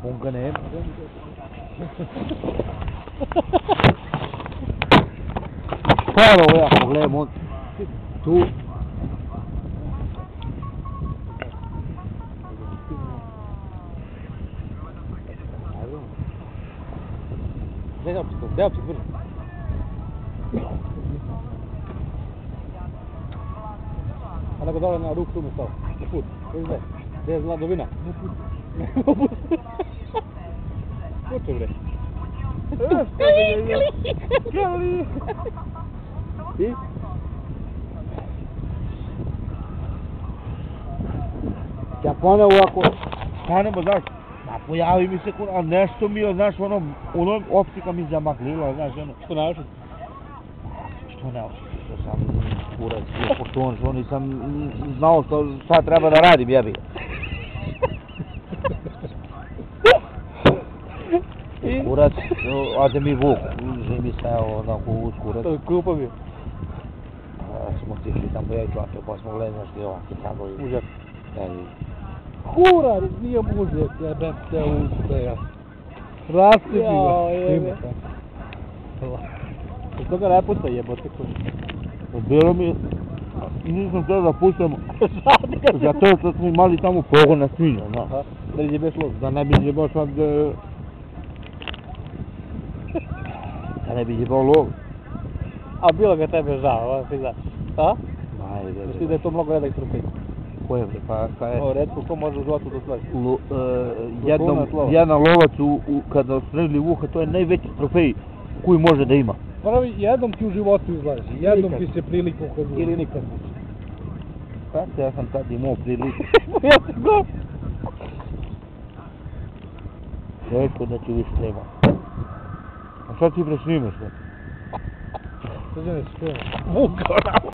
On ga nema. Staro ja pogledam on tu. Gdje opće brzo? A nego dole na ruku tu mi stao, na put, gdje je Zladovina? Na put. Kuće bre. Kali! I? Ja ponovo ovako, stanemo, znaš, pojavi mi se, a nešto mi je, znaš, ono optika mi zamaglila, znaš, ono. Što ne ošli? Što ne ošli, što sam kurac, pošto on nisam znao šta treba da radim, jebi. Kurac, ade mi vuk, mi se onako uz kurac. Kupa bi. Smo tišli tamo ja i čovake, pa smo gledali, znaš, gdje ovakve kablovi. Užak. Kurac, nije uzet, jebem te usteja. Rastipi ga. Jebe. Iz toga ne puca jebote koji. Bilo mi, nisam htio da puštam, zato što smo imali tamo pogon na svinja, znaš. Da li jebeš lov? Da ne bi jebao sad, da ne bi jebao lov. A bilo ga tebe žao, ti znaš. A? Ajde. Misli da je to mnogo redak trofej. Ko je, pa je? O, redko ko može u životu da slaži. Jedan lovac kada streli uha, to je najveći trofej koji može da ima. Pravi, jednom ti u životu izlazi, jednom ti se priliku kad ili nikad. Kako ja sam tad imao priliku. Ja se go! Teško da ti više nema. A šta ti presnimaš? Srđane, što je? Vuka!